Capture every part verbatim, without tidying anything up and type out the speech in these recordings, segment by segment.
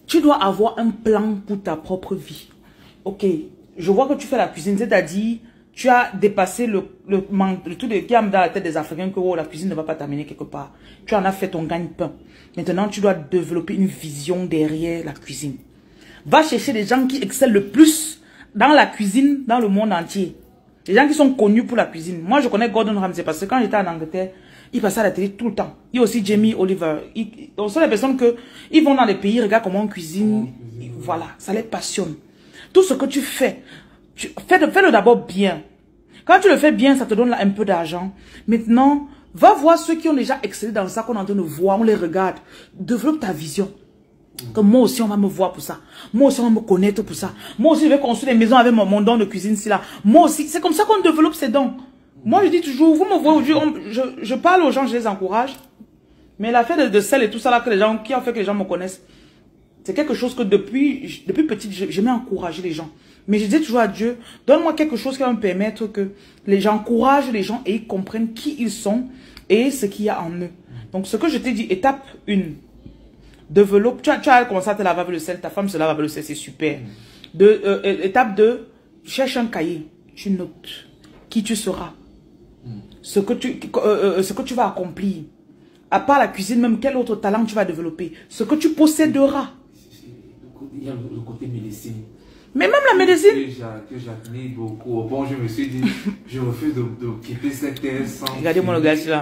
Tu dois avoir un plan pour ta propre vie. Ok, je vois que tu fais la cuisine, c'est-à-dire, tu as dépassé le, le, le, le truc de, qui a dans la tête des Africains que oh, la cuisine ne va pas t'amener quelque part. Tu en as fait ton gagne-pain. Maintenant, tu dois développer une vision derrière la cuisine. Va chercher les gens qui excellent le plus dans la cuisine dans le monde entier. Les gens qui sont connus pour la cuisine. Moi, je connais Gordon Ramsay parce que quand j'étais en Angleterre, il passait à la télé tout le temps. Il y a aussi Jamie Oliver. Ils, ce sont les personnes que ils vont dans les pays, ils regardent comment on cuisine. Voilà, ça les passionne. Tout ce que tu fais, tu, fais-le fais d'abord bien. Quand tu le fais bien, ça te donne là un peu d'argent. Maintenant, va voir ceux qui ont déjà excellé dans ça qu'on est en train de voir, on les regarde. Développe ta vision. Que moi aussi, on va me voir pour ça. Moi aussi, on va me connaître pour ça. Moi aussi, je vais construire des maisons avec mon, mon don de cuisine, si là. Moi aussi, c'est comme ça qu'on développe ses dons. Moi, je dis toujours, vous me voyez aujourd'hui, je, je parle aux gens, je les encourage. Mais l'affaire de, de sel et tout ça là, que les gens, qui a fait que les gens me connaissent, c'est quelque chose que depuis, depuis petite, j'aimais encourager les gens. Mais je dis toujours à Dieu, donne-moi quelque chose qui va me permettre que les gens encouragent les gens et ils comprennent qui ils sont et ce qu'il y a en eux. Donc, ce que je t'ai dit, étape une. Développe, tu as, tu as commencé à te laver avec le sel, ta femme se lave avec le sel, c'est super. De, euh, étape deux, cherche un cahier, tu notes qui tu seras, ce que tu, euh, ce que tu vas accomplir. À part la cuisine, même quel autre talent tu vas développer, ce que tu posséderas. Il y a le côté médecine. Mais même la médecine. Que j'admire beaucoup. Bon, je me suis dit, je refuse de, de quitter cette terre sans. Regardez-moi le gars là.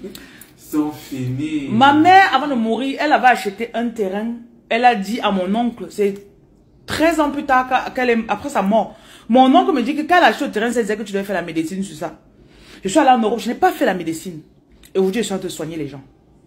Sont finis. Ma mère, avant de mourir, elle avait acheté un terrain. Elle a dit à mon oncle, c'est treize ans plus tard, qu'elle est, après sa mort. Mon oncle me dit que quand elle a acheté le terrain, c'est que tu devais faire la médecine sur ça. Je suis allée en Europe, je n'ai pas fait la médecine. Et aujourd'hui, je suis en train de soigner les gens.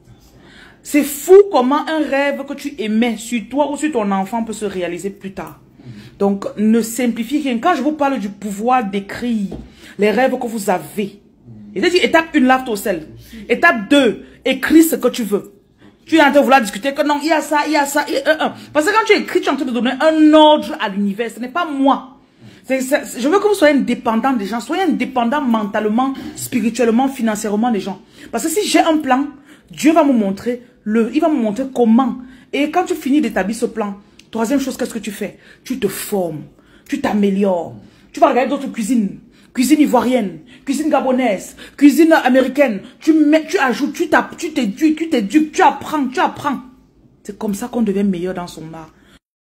C'est fou comment un rêve que tu aimais sur toi ou sur ton enfant peut se réaliser plus tard. Donc, ne simplifiez rien. Quand je vous parle du pouvoir d'écrire les rêves que vous avez, il dit étape un, lave ton sel. Étape deux, écris ce que tu veux. Tu es en train de vouloir discuter que non, il y a ça, il y a ça. Il y a, euh, euh. Parce que quand tu écris, tu es en train de donner un ordre à l'univers. Ce n'est pas moi. C'est, c'est, je veux que vous soyez indépendants des gens. Soyez indépendants mentalement, spirituellement, financièrement des gens. Parce que si j'ai un plan, Dieu va me montrer, le, il va me montrer comment. Et quand tu finis d'établir ce plan, troisième chose, qu'est-ce que tu fais? Tu te formes, tu t'améliores. Tu vas regarder d'autres cuisines. Cuisine ivoirienne, cuisine gabonaise, cuisine américaine. Tu mets, tu ajoutes, tu t'éduques, tu t'éduques, tu apprends, tu apprends. C'est comme ça qu'on devient meilleur dans son art.